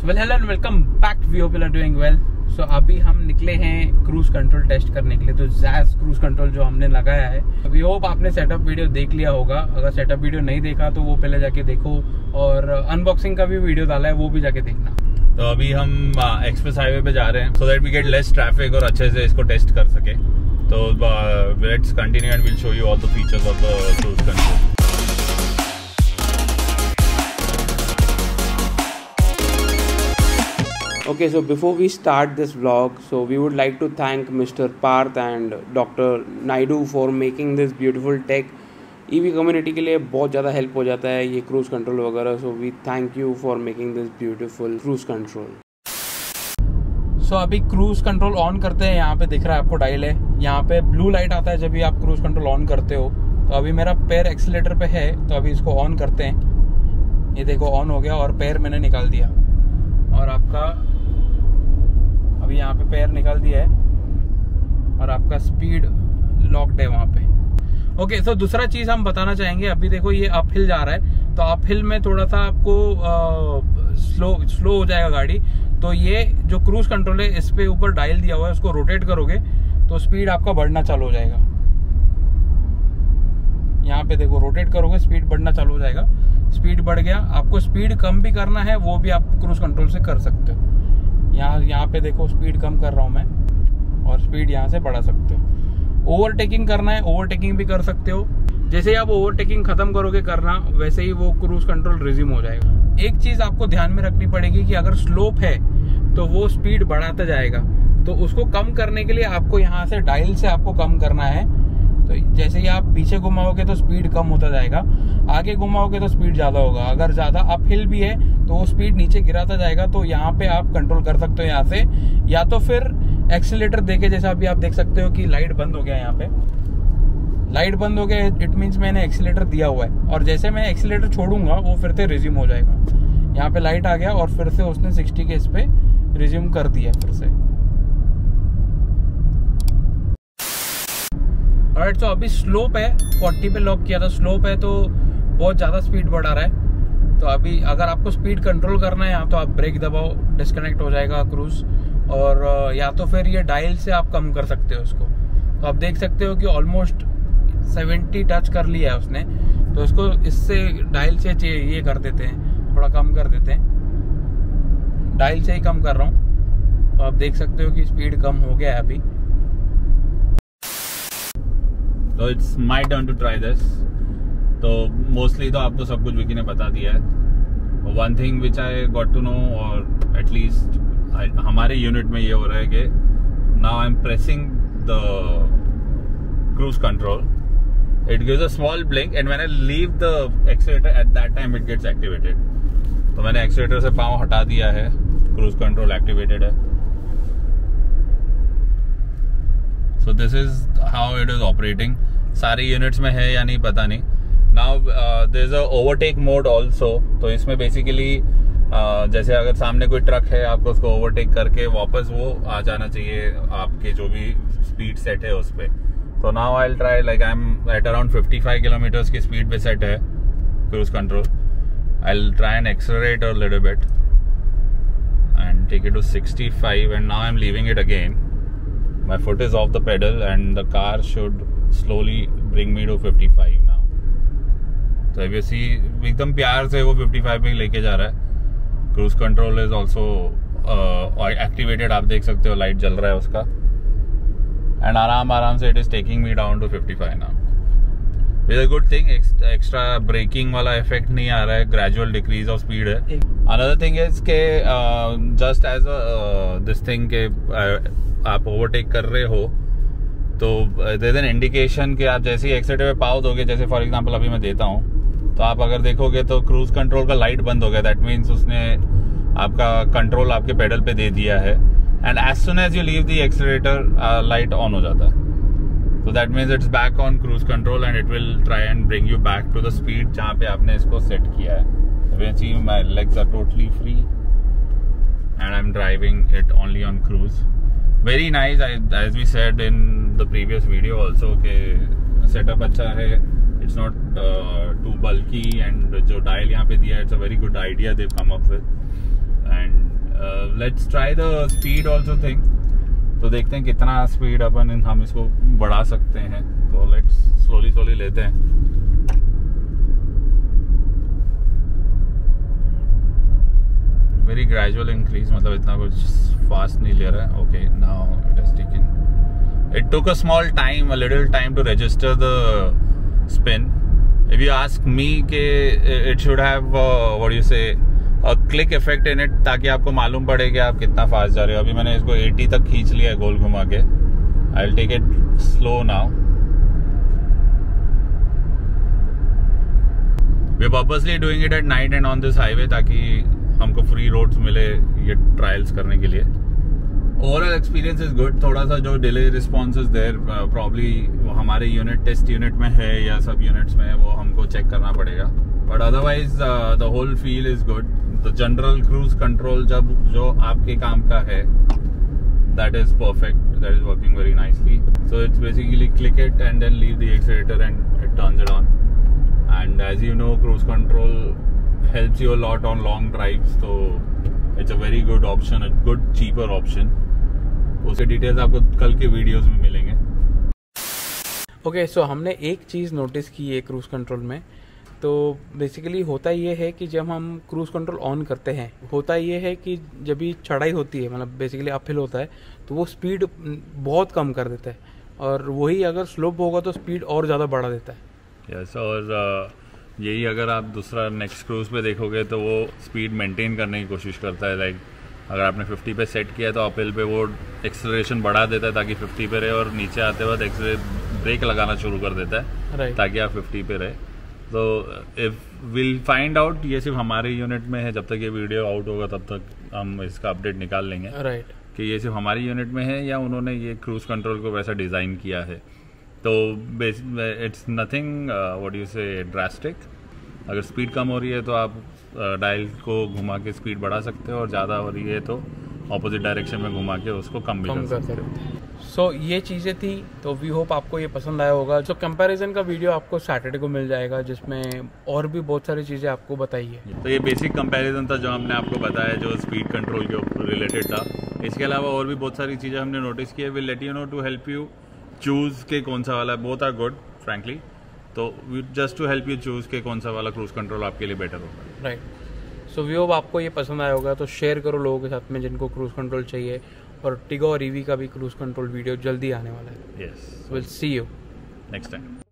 Well hello and welcome back. We hope you are doing well. So अभी हम निकले हैं क्रूज कंट्रोल टेस्ट करने के लिए। तो जैज क्रूज कंट्रोल जो हमने लगाया है, वी होप आपने सेटअप वीडियो देख लिया होगा। अगर सेटअप वीडियो नहीं देखा तो वो पहले जाके देखो, और अनबॉक्सिंग का भी वीडियो डाला है, वो भी जाके देखना। तो अभी हम एक्सप्रेस हाईवे पे जा रहे हैं so that we get less traffic और अच्छे से इसको टेस्ट कर सके। तो let's continue and will show you all the features of the cruise control. Okay, so before we start this vlog, so we would like to thank Mr. Parth and Dr. Naidu for making this beautiful tech. EV community के लिए बहुत ज़्यादा help हो जाता है ये cruise control वगैरह। So we thank you for making this beautiful cruise control. So अभी क्रूज कंट्रोल ऑन करते हैं। यहाँ पे दिख रहा है आपको डायल है, यहाँ पे ब्लू लाइट आता है जब भी आप क्रूज कंट्रोल ऑन करते हो। तो अभी मेरा पैर एक्सीलेटर पे है, तो अभी इसको ऑन करते हैं। ये देखो ऑन हो गया और पैर मैंने निकाल दिया, और आपका अभी यहाँ पे पैर निकाल दिया है और आपका स्पीड लॉक्ड है वहाँ पे। ओके, तो दूसरा चीज हम बताना चाहेंगे। अभी देखो ये अप हिल जा रहा है, तो अप हिल में थोड़ा सा आपको स्लो हो जाएगा गाड़ी। तो ये जो क्रूज कंट्रोल है, इस पे ऊपर डायल दिया हुआ है, उसको रोटेट करोगे तो स्पीड आपका बढ़ना चालू हो जाएगा। यहाँ पे देखो रोटेट करोगे स्पीड बढ़ना चालू हो जाएगा। स्पीड बढ़ गया, आपको स्पीड कम भी करना है वो भी आप क्रूज कंट्रोल से कर सकते हो। यहाँ पे देखो स्पीड कम कर रहा हूँ मैं, और स्पीड यहाँ से बढ़ा सकते हो। ओवरटेकिंग करना है, ओवरटेकिंग भी कर सकते हो। जैसे ही आप ओवरटेकिंग खत्म करोगे करना, वैसे ही वो क्रूज कंट्रोल रिज्यूम हो जाएगा। एक चीज आपको ध्यान में रखनी पड़ेगी कि अगर स्लोप है तो वो स्पीड बढ़ाता जाएगा। तो उसको कम करने के लिए आपको यहाँ से डायल से आपको कम करना है। तो जैसे ही आप पीछे घुमाओगे तो स्पीड कम होता जाएगा, आगे घुमाओगे तो स्पीड ज्यादा होगा। अगर ज्यादा अप हिल भी है तो वो स्पीड नीचे गिराता जाएगा। तो यहाँ पे आप कंट्रोल कर सकते हो यहाँ से, या तो फिर एक्सीलेटर देके, जैसा अभी आप देख सकते हो कि लाइट बंद हो गया। यहाँ पे लाइट बंद हो गया, इट मीन्स मैंने एक्सीलेटर दिया हुआ है, और जैसे मैं एक्सीलेटर छोड़ूंगा वो फिर से रिज्यूम हो जाएगा। यहाँ पे लाइट आ गया और फिर से उसने 60 के इस पे रिज्यूम कर दिया फिर से। राइट, तो अभी स्लोप है, 40 पे लॉक किया था। स्लोप है तो बहुत ज़्यादा स्पीड बढ़ा रहा है। तो अभी अगर आपको स्पीड कंट्रोल करना है यहाँ, तो आप ब्रेक दबाओ, डिस्कनेक्ट हो जाएगा क्रूज। और या तो फिर ये डायल से आप कम कर सकते हो उसको। तो आप देख सकते हो कि ऑलमोस्ट 70 टच कर लिया है उसने। तो इसको इससे डायल से ये कर देते हैं, थोड़ा कम कर देते हैं। डायल से ही कम कर रहा हूँ, तो आप देख सकते हो कि स्पीड कम हो गया है अभी। तो it's my turn to try this. तो मोस्टली तो आपको सब कुछ विकी ने बता दिया है। One thing which I got to know, और एटलीस्ट हमारे यूनिट में ये हो रहा है कि now I am pressing the cruise control, it gives a small blink, and when I leave the accelerator at that time it gets activated. तो मैंने एक्सीलेटर से पाँव हटा दिया है, क्रूज कंट्रोल एक्टिवेटेड है। So this is how it is operating. सारे units में है या नहीं पता नहीं। Now there is a overtake mode also. तो इसमें बेसिकली जैसे अगर सामने कोई ट्रक है, आपको उसको ओवरटेक करके वापस वो आ जाना चाहिए आपके जो भी स्पीड सेट है उस पे। तो now I'll try, like I'm at around 55 kilometre की स्पीड पे सेट है cruise control. I'll try and accelerate a little bit and take it to 65, and now I'm leaving it again. My foot is off the pedal and the car should slowly bring me to 55 now. So if you see, एकदम प्यार से वो 55 पे लेके जा रहा है। Cruise control is also activated, आप देख सकते हो लाइट जल रहा है उसका। एंड आराम से it is taking me down to 55 now. Is a good thing, extra braking वाला इफेक्ट नहीं आ रहा है, ग्रेजुअल डिक्रीज ऑफ स्पीड है। अनदर थिंग इज के जस्ट एज दिस थिंग के आप ओवरटेक कर रहे हो तो देयर इज एन इंडिकेशन कि आप जैसे ही एक्सीलेटर पे पाव दोगे, जैसे फॉर एग्जांपल अभी मैं देता हूँ, तो आप अगर देखोगे तो क्रूज कंट्रोल का लाइट बंद हो गया। दैट मीन्स उसने आपका कंट्रोल आपके पेडल पे दे दिया है, and as soon as you leave the accelerator light on हो जाता है। So that means it's back on cruise control and it will try and bring you back to the speed जहाँ पे आपने इसको सेट किया है। You can see my legs are totally free and I'm driving it only on cruise. Very nice, as we said in the previous video also के setup अच्छा है। It's not too bulky, and जो dial यहाँ पे दिया है, it's a very good idea they've come up with, and let's try the speed also thing. तो देखते हैं कितना स्पीड अपन हम इसको बढ़ा सकते हैं। तो लेट्स स्लोली लेते हैं। वेरी ग्रेजुअल इंक्रीज, मतलब इतना कुछ फास्ट नहीं ले रहा है। Okay, now it has taken, it took a small time, a little time to register the spin. If you ask me कि it should have what do you say a click effect in it, ताकि आपको मालूम पड़े कि आप कितना fast जा रहे हो। अभी मैंने इसको 80 तक खींच लिया है गोल घुमा के। I'll take it slow now. We're purposely doing it at night and on this highway ताकि हमको फ्री रोड्स मिले ये ट्रायल्स करने के लिए। Overall experience is good. थोड़ा सा जो delay response is there probably हमारे यूनिट टेस्ट यूनिट में है या सब यूनिट्स में है, वो हमको चेक करना पड़ेगा। But otherwise the whole feel is good. The general cruise control जब जो आपके काम का है, that is perfect, that is working very nicely. So it's basically click it and then leave the accelerator and it turns it on. And as you know, cruise control helps you a lot on long drives, so it's a very good option, a good cheaper option. उसके details आपको कल के videos में मिलेंगे। Okay, सो हमने एक चीज़ notice की है क्रूज कंट्रोल में। तो बेसिकली होता ये है कि जब हम क्रूज कंट्रोल ऑन करते हैं, होता ये है कि जब भी चढ़ाई होती है, मतलब बेसिकली अपहिल होता है, तो वो स्पीड बहुत कम कर देता है, और वही अगर स्लोप होगा तो स्पीड और ज़्यादा बढ़ा देता है। यस, और यही अगर आप दूसरा नेक्स्ट क्रूज पे देखोगे तो वो स्पीड मेंटेन करने की कोशिश करता है। लाइक अगर आपने 50 पे सेट किया है तो अपहिल पे वो एक्सेलरेशन बढ़ा देता है ताकि 50 पे रहे, और नीचे आते वक्त ब्रेक लगाना शुरू कर देता है ताकि आप 50 पे रहे। तो इफ विल फाइंड आउट, ये सिर्फ हमारे यूनिट में है। जब तक ये वीडियो आउट होगा तब तक हम इसका अपडेट निकाल लेंगे कि ये सिर्फ हमारे यूनिट में है या उन्होंने ये क्रूज कंट्रोल को वैसा डिज़ाइन किया है। तो it's nothing what you say drastic. अगर स्पीड कम हो रही है तो आप डायल को घुमा के स्पीड बढ़ा सकते हो, और ज़्यादा हो रही है तो ऑपोजिट डायरेक्शन में घुमा के उसको कम भी कर सकते हो। सो ये चीज़ें थी, तो वी होप आपको ये पसंद आया होगा। सो कंपैरिजन का वीडियो आपको सैटरडे को मिल जाएगा, जिसमें और भी बहुत सारी चीज़ें आपको बताई है। तो ये बेसिक कंपैरिजन था जो हमने आपको बताया, जो स्पीड कंट्रोल के ऊपर रिलेटेड था। इसके अलावा और भी बहुत सारी चीज़ें हमने नोटिस की है। Will let you know to help you choose के कौन सा वाला, बोथ आर गुड फ्रैंकली। तो just to help you choose के कौन सा वाला क्रूज कंट्रोल आपके लिए बेटर होगा। राइट। सो वी होप आपको ये पसंद आया होगा, तो शेयर करो लोगों के साथ में जिनको क्रूज कंट्रोल चाहिए। और टिगो और ईवी का भी क्रूज कंट्रोल वीडियो जल्दी आने वाला है। Yes, will see you next time.